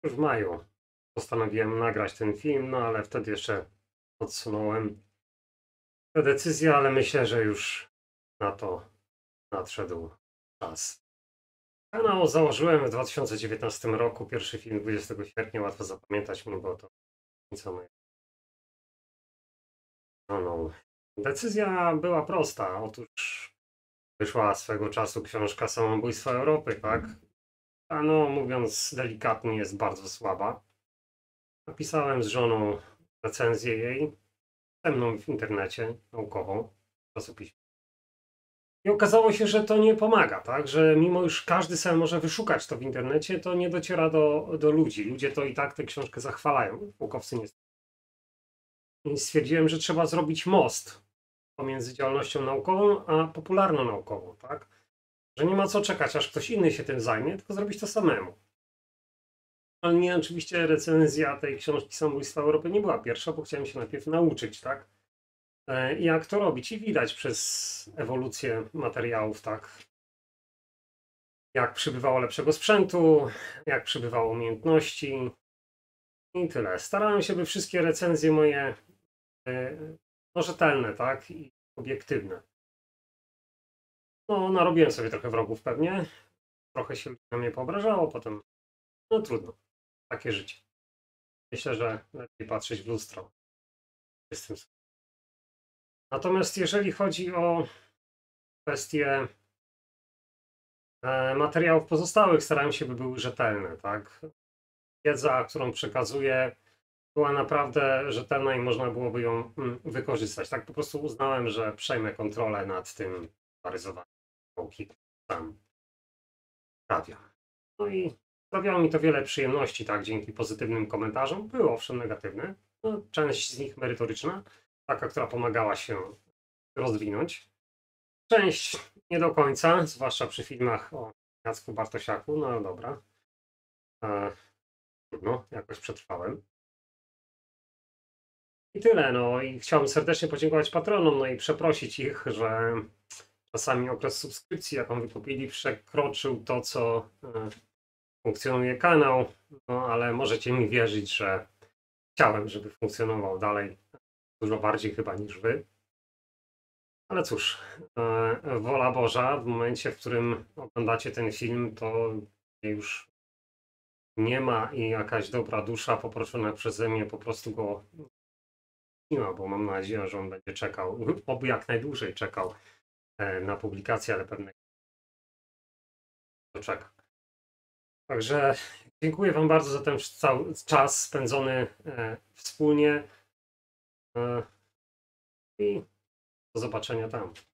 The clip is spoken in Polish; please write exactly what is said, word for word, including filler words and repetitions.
W maju postanowiłem nagrać ten film, no ale wtedy jeszcze odsunąłem tę decyzję, ale myślę, że już na to nadszedł czas. Kanał założyłem w dwa tysiące dziewiętnastym roku, pierwszy film dwudziestego sierpnia, łatwo zapamiętać mi, bo to co moje. No, no. Decyzja była prosta. Otóż wyszła swego czasu książka Samobójstwo Europy, tak? A no, mówiąc delikatnie, jest bardzo słaba. Napisałem z żoną recenzję jej, ze mną w internecie, naukową, w czasopiśmie. I okazało się, że to nie pomaga, tak? Że mimo iż każdy sobie może wyszukać to w internecie, to nie dociera do, do ludzi. Ludzie to i tak tę książkę zachwalają, naukowcy nie. I stwierdziłem, że trzeba zrobić most pomiędzy działalnością naukową a popularną naukową, tak? Że nie ma co czekać, aż ktoś inny się tym zajmie, tylko zrobić to samemu. Ale nie, oczywiście recenzja tej książki Samobójstwa Europy nie była pierwsza, bo chciałem się najpierw nauczyć, tak? Jak to robić i widać przez ewolucję materiałów, tak? Jak przybywało lepszego sprzętu, jak przybywało umiejętności i tyle. Starałem się, by wszystkie recenzje moje no, rzetelne, tak? I obiektywne. No, narobiłem sobie trochę wrogów pewnie. Trochę się na mnie poobrażało, potem no trudno. Takie życie. Myślę, że lepiej patrzeć w lustro. Z tym. Natomiast jeżeli chodzi o kwestie materiałów pozostałych, starałem się, by były rzetelne, tak? Wiedza, którą przekazuję, była naprawdę rzetelna i można byłoby ją wykorzystać. Tak po prostu uznałem, że przejmę kontrolę nad tym paryzowaniem nauki sam prawie. No i sprawiało mi to wiele przyjemności, tak, dzięki pozytywnym komentarzom. Były owszem negatywne, no, część z nich merytoryczna, taka, która pomagała się rozwinąć. Część nie do końca, zwłaszcza przy filmach o Jacku Bartosiaku, no dobra. No, jakoś przetrwałem. I tyle, no i chciałbym serdecznie podziękować patronom, no i przeprosić ich, że czasami okres subskrypcji, jaką wykupili, przekroczył to, co funkcjonuje kanał, no ale możecie mi wierzyć, że chciałem, żeby funkcjonował dalej dużo bardziej chyba niż wy. Ale cóż, wola Boża, w momencie, w którym oglądacie ten film, to już nie ma i jakaś dobra dusza poproszona przeze mnie po prostu go nie ma, bo mam nadzieję, że on będzie czekał, oby jak najdłużej czekał na publikację, ale pewnie czeka. Także dziękuję wam bardzo za ten cały czas spędzony wspólnie i do zobaczenia tam.